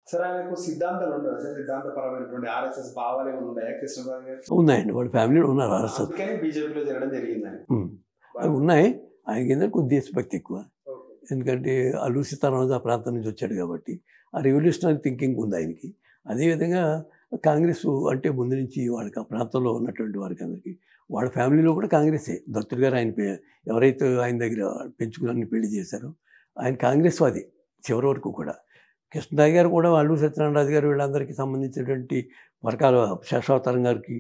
Sir ఆయనకు సిద్ధాంతాలు ఉండవు సార్, సిద్ధాంతపరమైనటువంటి ఆర్ఎస్ఎస్ భావాలు ఏమైనా ఉన్నాయా కృష్ణరాజు గారు? ఉన్నాయండి, వాళ్ళ ఫ్యామిలీలో ఉన్నారు ఆర్ఎస్ఎస్. అందుకని బీజేపీలో చేరడం జరిగిందని. అవి ఉన్నాయి. ఆయనకి ఏంటంటే కొద్ది దేశభక్తి ఎక్కువ. ఎందుకంటే అల్లూరి సీతారామరాజు ఆ ప్రాంతం నుంచి వచ్చాడు కాబట్టి ఆ రెవల్యూషనరీ థింకింగ్ ఉంది ఆయనకి. అదేవిధంగా కాంగ్రెస్ అంటే ముందు నుంచి వాళ్ళకి ఆ ప్రాంతంలో ఉన్నటువంటి వారికి అందరికీ వాళ్ళ ఫ్యామిలీలో కూడా కాంగ్రెసే. దత్తుడు గారు ఆయన ఎవరైతే ఆయన దగ్గర పెంచుకుని పెళ్లి చేశారో ఆయన కాంగ్రెస్ వాది చివరి వరకు కూడా. కృష్ణరాజు గారు కూడా అల్లూరి సత్యనారాయణ గారు వీళ్ళందరికీ సంబంధించినటువంటి పరకాల శేషావతారం గారికి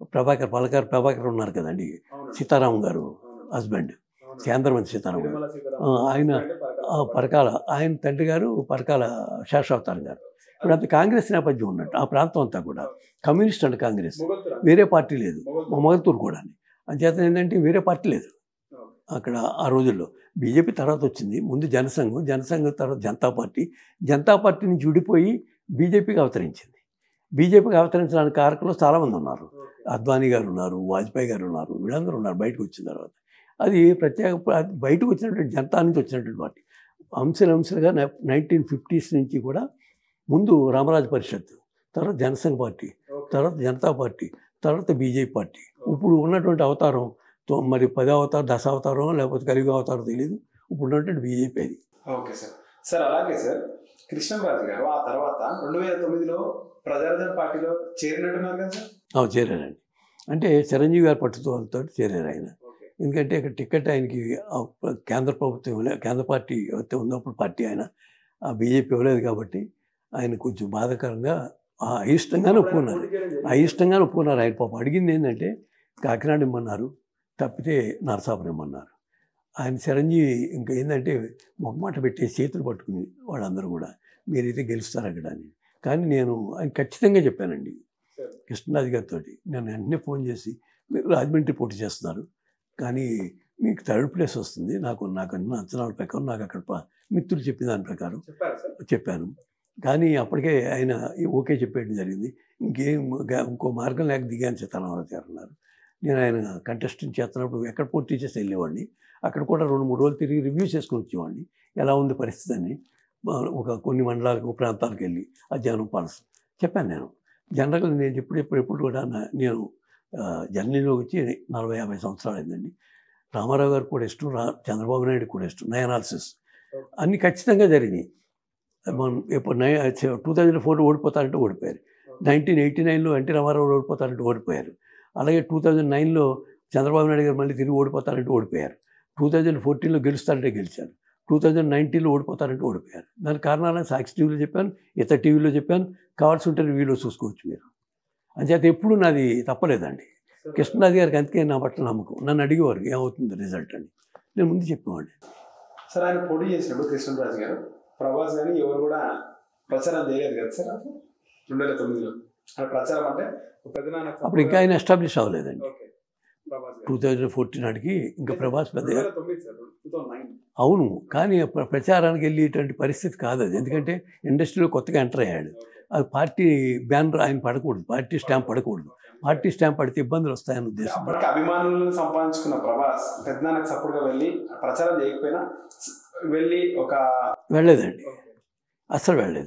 ప్రభాకర్ ఉన్నారు కదండి, సీతారాం గారు హస్బెండ్, కేంద్రమంత్రి సీతారాం గారు, ఆయన పరకాల ఆయన తండ్రి గారు పరకాల శేషావతారం గారు. ఇప్పుడంతా కాంగ్రెస్ నేపథ్యం ఉన్నట్టు ఆ ప్రాంతం అంతా కూడా కమ్యూనిస్ట్ అంటే కాంగ్రెస్, వేరే పార్టీ లేదు. మొగల్తూరు కూడా అంచేత ఏంటంటే వేరే పార్టీ లేదు అక్కడ ఆ రోజుల్లో. బీజేపీ తర్వాత వచ్చింది, ముందు జనసంఘం తర్వాత జనతా పార్టీ నుంచి విడిపోయి బీజేపీకి అవతరించింది. బీజేపీకి అవతరించడానికి కారకులు చాలామంది ఉన్నారు. అద్వానీ గారు ఉన్నారు, వాజ్పేయి గారు ఉన్నారు, వీళ్ళందరూ ఉన్నారు బయటకు వచ్చిన తర్వాత. అది బయటకు వచ్చినటువంటి జనతా నుంచి వచ్చినటువంటి పార్టీ. అంశాలుగా 1950s నుంచి కూడా ముందు రామరాజు పరిషత్, తర్వాత జనసంఘ పార్టీ, తర్వాత జనతా పార్టీ, తర్వాత బీజేపీ పార్టీ. ఇప్పుడు ఉన్నటువంటి అవతారం మరి 10వ అవతారం, 10వ అవతారం లేకపోతే కలియుగ అవతారం తెలియదు. ఇప్పుడు ఉన్నటువంటి బీజేపీ అది. Okay sir. సార్ అలాగే సార్ కృష్ణంరాజు గారు ఆ తర్వాత 2009లో ప్రజారాజ్యం పార్టీలో చేరినట్టున్నారు కదా సార్? చేరారండి. అంటే చిరంజీవి గారి పట్టుదలతో చేరారు ఆయన. ఎందుకంటే ఇక్కడ టికెట్ ఆయనకి కేంద్ర ప్రభుత్వం కేంద్ర పార్టీ ఎవరైతే ఉన్నప్పుడు పార్టీ ఆయన బీజేపీ ఇవ్వలేదు కాబట్టి ఆయన కొంచెం బాధాకరంగా అయిష్టంగానే ఒప్పుకున్నారు. ఆయన పాపం అడిగింది ఏంటంటే కాకినాడ ఇమ్మన్నారు, తప్పితే నరసాపురం ఇమ్మన్నారు. ఆయన చిరంజీవి ఇంకా ఏంటంటే మొహమాట పెట్టి చేతులు పట్టుకుని వాళ్ళందరూ కూడా మీరైతే గెలుస్తారు అక్కడ అని. కానీ నేను ఆయన ఖచ్చితంగా చెప్పానండి కృష్ణరాజు గారితో. నేను వెంటనే ఫోన్ చేసి మీరు రాజమండ్రి పోటీ చేస్తున్నారు కానీ మీకు 3rd ప్లేస్ వస్తుంది, నాకు అన్న అంచనాల ప్రకారం, నాకు అక్కడ మిత్రులు చెప్పిన దాని ప్రకారం చెప్పాను. కానీ అప్పటికే ఆయన ఓకే చెప్పేయడం జరిగింది. ఇంకో మార్గం లేక దిగాను సీతారామరాజు గారు అన్నారు. నేను ఆయన కంటెస్టెంట్ చేస్తున్నప్పుడు ఎక్కడ పోటీ చేసి వెళ్ళేవాడిని. అక్కడ కూడా 2-3 రోజులు తిరిగి రివ్యూ చేసుకుని వచ్చేవాడిని, ఎలా ఉంది పరిస్థితి అని. కొన్ని మండలాలకు ప్రాంతాలకు వెళ్ళి ఆ జనం పలస చెప్పాను. నేను జనరల్గా నేను ఎప్పుడు కూడా నేను జర్నీలోకి వచ్చి 40-50 సంవత్సరాలు అయిందండి. రామారావు గారు కూడా ఇష్టం, చంద్రబాబు నాయుడు కూడా ఇష్టం. నా అనాలిసిస్ అన్నీ ఖచ్చితంగా జరిగినాయి. మనం ఇప్పుడు 2004 ఓడిపోతారంటే ఓడిపోయారు, 1989లో ఎన్టీ రామారావు ఓడిపోతారంటే ఓడిపోయారు, అలాగే 2009లో చంద్రబాబు నాయుడు గారు మళ్ళీ తిరిగి ఓడిపోతారంటే ఓడిపోయారు, 2014లో గెలుస్తారంటే గెలిచారు, 2019లో ఓడిపోతారంటే ఓడిపోయారు. దానికి కారణాలను సాక్షి టీవీలో చెప్పాను, ఇతర టీవీలో చెప్పాను, కావాల్సి ఉంటే రివ్యూలో చూసుకోవచ్చు మీరు. అంచేత ఎప్పుడు నాది తప్పలేదండి. కృష్ణరాజు గారికి అందుకే నా పట్ల నమ్మకం. నన్ను అడిగేవారు ఏమవుతుంది రిజల్ట్ అని, నేను ముందు చెప్పేవాడిని. సార్ ఆయన పోటీ చేసినప్పుడు కృష్ణరాజు గారు ప్రభాస్ కానీ ఎవరు కూడా ప్రచారం చేయలేదు కదా సార్ 2009లో? ప్రచారం అంటే అప్పుడు ఇంకా ఆయన ఎస్టాబ్లిష్ అవ్వలేదండి. 2014 నాటికి ఇంకా ప్రభాస్ పెద్ద అవును. కానీ ప్రచారానికి వెళ్ళేటువంటి పరిస్థితి కాదు అది. ఎందుకంటే ఇండస్ట్రీలో కొత్తగా ఎంటర్ అయ్యాడు. అది పార్టీ బ్యానర్ ఆయన పడకూడదు, పార్టీ స్టాంప్ పడకూడదు. పార్టీ స్టాంప్ పడితే ఇబ్బందులు వస్తాయని ఉద్దేశం. అభిమానులను సంపాదించుకున్న ప్రభాస్ పెద్దనాన్నకు సపోర్ట్గా వెళ్ళి ప్రచారం చేయకపోయినా వెళ్ళలేదండి, అస్సలు వెళ్ళలేదు.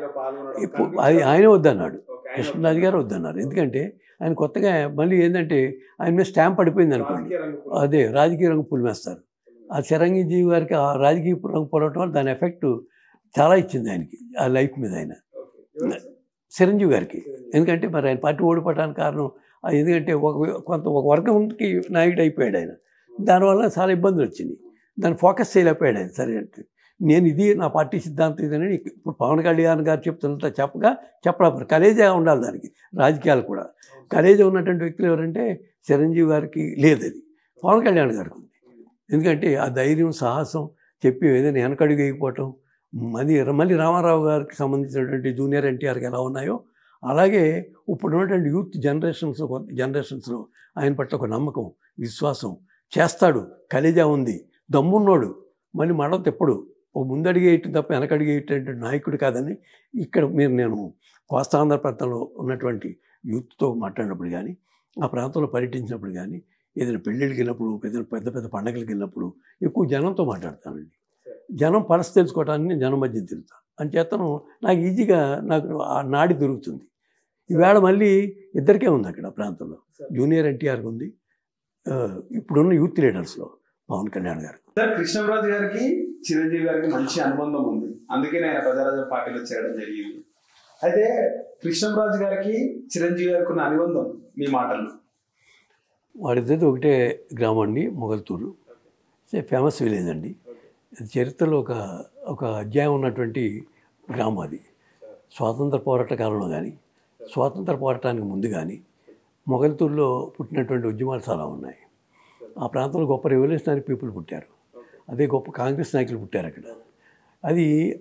అది ఆయన వద్దన్నాడు, కృష్ణరాజు గారు వద్దన్నారు. ఎందుకంటే ఆయన కొత్తగా మళ్ళీ ఏంటంటే ఆయన మీద స్టాంప్ పడిపోయింది అనుకోండి, అదే రాజకీయ రంగు పులిమేస్తారు. ఆ చిరంజీవి గారికి ఆ రాజకీయ రంగు పొడవటం వల్ల దాని ఎఫెక్ట్ చాలా ఇచ్చింది ఆయనకి, ఆ లైఫ్ మీద. ఆయన చిరంజీవి గారికి ఎందుకంటే మరి ఆయన పార్టీ ఓడిపోవడానికి కారణం ఎందుకంటే ఒక వర్గంకి నాయకుడు అయిపోయాడు ఆయన. దానివల్ల చాలా ఇబ్బందులు వచ్చినాయి, దాన్ని ఫోకస్ చేయలేకపోయాడు ఆయన. సరే అంటే నేను ఇది నా పార్టీ సిద్ధాంతం ఇదని ఇప్పుడు పవన్ కళ్యాణ్ గారు చెప్తున్నట్టు చెప్పడం కలేజా ఉండాలి దానికి. రాజకీయాలు కూడా కలేజా ఉన్నటువంటి వ్యక్తులు ఎవరంటే చిరంజీవి గారికి లేదు, అది పవన్ కళ్యాణ్ గారికి ఉంది. ఎందుకంటే ఆ ధైర్యం, సాహసం, చెప్పి ఏదైనా వెనకడుగు వేయకపోవటం. మళ్ళీ రామారావు గారికి సంబంధించినటువంటి జూనియర్ ఎన్టీఆర్కి ఎలా ఉన్నాయో అలాగే ఇప్పుడు ఉన్నటువంటి యూత్ జనరేషన్స్లో ఆయన పట్ల ఒక నమ్మకం, విశ్వాసం, చేస్తాడు, కలేజా ఉంది, దమ్మున్నోడు, మళ్ళీ మడవ తెప్పుడు, ఓ ముందడిగేయటం తప్ప వెనకడిగేటువంటి నాయకుడు కాదని ఇక్కడ నేను కోస్తాంధ్ర ప్రాంతంలో ఉన్నటువంటి యూత్తో మాట్లాడినప్పుడు కానీ, ఆ ప్రాంతంలో పర్యటించినప్పుడు కానీ, ఏదైనా పెళ్ళిళ్ళకి వెళ్ళినప్పుడు, పెద్ద పెద్ద పండగలకి వెళ్ళినప్పుడు ఎక్కువ జనంతో మాట్లాడతానండి. జనం పరిస్థితి తెలుసుకోవడానికి నేను జనం మధ్య తిరుగుతాను. అంచేతను నాకు ఈజీగా నాకు ఆ నాడి దొరుకుతుంది. ఈవేళ మళ్ళీ ఇద్దరికే ఉంది అక్కడ ప్రాంతంలో. జూనియర్ ఎన్టీఆర్కి ఉంది, ఇప్పుడున్న యూత్ లీడర్స్లో పవన్ కళ్యాణ్ గారు. సార్ కృష్ణంరాజు గారికి చిరంజీవి గారికి మంచి అనుబంధం ఉంది, అందుకే ఆయన ప్రజారాజ్యం పార్టీలో చేరడం జరిగింది. అయితే కృష్ణంరాజు గారికి చిరంజీవి గారికి ఉన్న అనుబంధం మీ మాటలు? వాడిద్దరిది ఒకటే గ్రామం అండి, మొగల్తూరు. ఫేమస్ విలేజ్ అండి. చరిత్రలో ఒక అధ్యాయం ఉన్నటువంటి గ్రామం అది. స్వాతంత్ర పోరాట కాలంలో కానీ, స్వాతంత్ర పోరాటానికి ముందు కానీ మొగల్తూరులో పుట్టినటువంటి ఉద్యమాలు చాలా ఉన్నాయి. ఆ ప్రాంతంలో గొప్ప రెవల్యూషనరీ పీపుల్ పుట్టారు, అదే గొప్ప కాంగ్రెస్ నాయకులు పుట్టారు అక్కడ. అది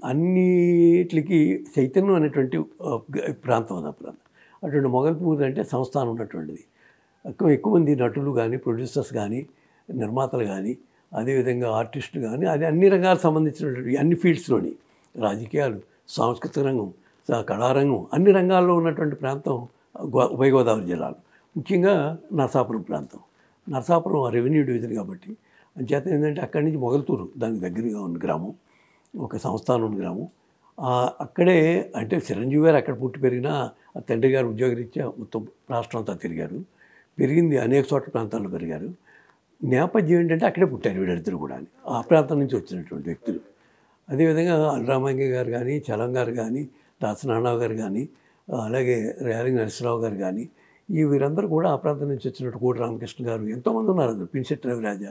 అన్నిటికి చైతన్యం అనేటువంటి ప్రాంతం అది. అటువంటి మొగల్తూరు అంటే సంస్థానం ఉన్నటువంటిది. ఎక్కువ మంది నటులు కానీ, ప్రొడ్యూసర్స్ కానీ, నిర్మాతలు కానీ, అదేవిధంగా ఆర్టిస్టులు కానీ, అది అన్ని రంగాలకు సంబంధించినటువంటి అన్ని ఫీల్డ్స్లోని రాజకీయాలు, సాంస్కృతిక రంగం, కళారంగం, అన్ని రంగాల్లో ఉన్నటువంటి ప్రాంతం ఉభయ గోదావరి జిల్లాలో, ముఖ్యంగా నరసాపురం ప్రాంతం. నరసాపురం రెవెన్యూ డివిజన్ కాబట్టి అంచేత ఏంటంటే అక్కడి నుంచి మొగల్తూరు దానికి దగ్గరగా ఉన్న గ్రామం, ఒక సంస్థానం ఉన్న గ్రామం. అక్కడే అంటే చిరంజీవి గారు అక్కడ పుట్టి పెరిగినా తండ్రి గారు ఉద్యోగరీత్యా మొత్తం రాష్ట్రం అంతా తిరిగారు, పెరిగింది అనేక చోట్ల ప్రాంతాల్లో పెరిగారు. నేపథ్యం ఏంటంటే అక్కడే పుట్టారు వీళ్ళిద్దరు కూడా, ఆ ప్రాంతం నుంచి వచ్చినటువంటి వ్యక్తులు. అదేవిధంగా అల్రామంగి గారు కానీ, చలం గారు కానీ, దాసనారాయణరావు గారు కానీ, అలాగే రేలంగి నరసింహరావు గారు కానీ, వీరందరూ కూడా ఆ ప్రాంతం నుంచి వచ్చినట్టు కోటి రామకృష్ణ గారు, ఎంతోమంది ఉన్నారు. అందరు పినిశెట్టి రవిరాజా,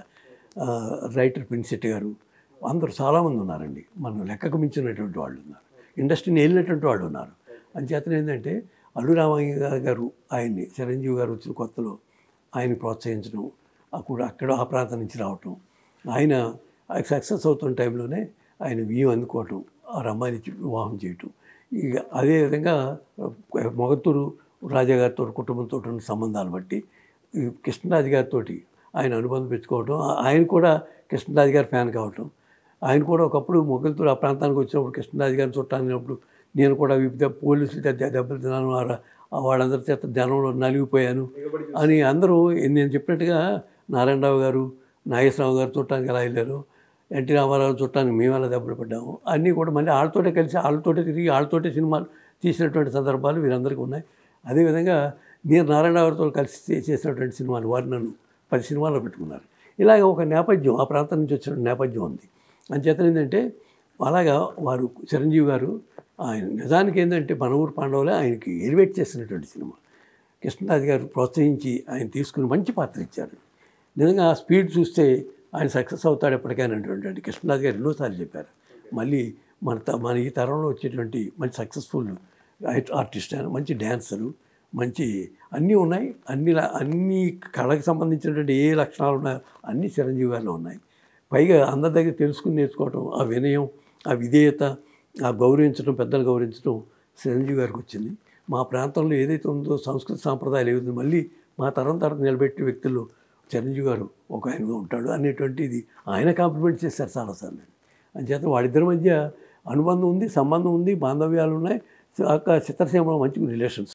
రైటర్ పినిశెట్టి గారు, అందరూ చాలామంది ఉన్నారండి. మనం లెక్కకు మించినటువంటి వాళ్ళు ఉన్నారు, ఇండస్ట్రీని వెళ్ళినటువంటి వాళ్ళు ఉన్నారు. అంచేతన ఏంటంటే అల్లురామయ్య గారు ఆయన్ని చిరంజీవి గారు వచ్చిన కొత్తలో ఆయన ప్రోత్సహించడం, అక్కడ ఆ ప్రాంతం నుంచి రావటం, ఆయన సక్సెస్ అవుతున్న టైంలోనే ఆయన వియ్యం అందుకోవటం, ఆ అమ్మాయిని వివాహం చేయటం. ఇక అదేవిధంగా మొగతూరు రాజాగారితో కుటుంబంతో ఉన్న సంబంధాలు బట్టి కృష్ణరాజు గారితో ఆయన అనుబంధం పెంచుకోవటం, ఆయన కూడా కృష్ణరాజు గారి ఫ్యాన్ కావటం. ఆయన కూడా ఒకప్పుడు మొగల్తూరు ఆ ప్రాంతానికి వచ్చినప్పుడు కృష్ణరాజు గారిని చుట్టానినప్పుడు నేను కూడా వివిధ పోలీసులు దెబ్బలు తిన్నాను, వాళ్ళందరి చేత జనంలో నలిగిపోయాను అని అందరూ నేను చెప్పినట్టుగా నారాయణరావు గారు, నాగేశ్వరరావు గారు చుట్టానికి ఎలా వెళ్ళారు, ఎన్టీ రామారావు చుట్టానికి మేము ఎలా దెబ్బలు పడ్డాము, అన్నీ కూడా మళ్ళీ వాళ్ళతోటే కలిసి వాళ్ళతోటే తిరిగి వాళ్ళతోటే సినిమాలు తీసినటువంటి సందర్భాలు వీరందరికీ ఉన్నాయి. అదేవిధంగా నేను నారాయణరావు గారితో కలిసి చేసినటువంటి సినిమాలు వారు నన్ను 10 సినిమాల్లో పెట్టుకున్నారు. ఇలాగ ఒక నేపథ్యం, ఆ ప్రాంతం నుంచి వచ్చిన నేపథ్యం ఉంది. అంచేత ఏంటంటే అలాగా వారు చిరంజీవి గారు ఆయన నిజానికి ఏంటంటే మన ఊరు పాండవులే ఆయనకి ఎలివేట్ చేసినటువంటి సినిమా. కృష్ణరాజు గారు ప్రోత్సహించి ఆయన తీసుకుని మంచి పాత్ర ఇచ్చారు. నిజంగా ఆ స్పీడ్ చూస్తే ఆయన సక్సెస్ అవుతాడు ఎప్పటికైనటువంటి కృష్ణరాజు గారు ఎన్నోసార్లు చెప్పారు. మళ్ళీ మన ఈ తరంలో వచ్చేటువంటి మంచి సక్సెస్ఫుల్ ఆర్టిస్ట్, మంచి డ్యాన్సరు, మంచి అన్నీ ఉన్నాయి. అన్ని కళకు సంబంధించినటువంటి ఏ లక్షణాలు ఉన్నాయో అన్నీ చిరంజీవి గారిలో ఉన్నాయి. పైగా అందరి దగ్గర తెలుసుకుని నేర్చుకోవటం, ఆ వినయం, ఆ విధేయత, ఆ గౌరవించడం, పెద్దలు గౌరవించడం చిరంజీవి గారికి వచ్చింది. మా ప్రాంతంలో ఏదైతే ఉందో సంస్కృతి సాంప్రదాయాలు ఏదైతే మళ్ళీ మా తరం నిలబెట్టే వ్యక్తుల్లో చిరంజీవి గారు ఒక ఆయనగా ఉంటాడు అనేటువంటిది ఆయన కాంప్లిమెంట్ చేశారు చాలాసార్లు. అంచేత వాళ్ళిద్దరి మధ్య అనుబంధం ఉంది, సంబంధం ఉంది, బాంధవ్యాలు ఉన్నాయి. చిత్రసీమలో మంచి రిలేషన్స్.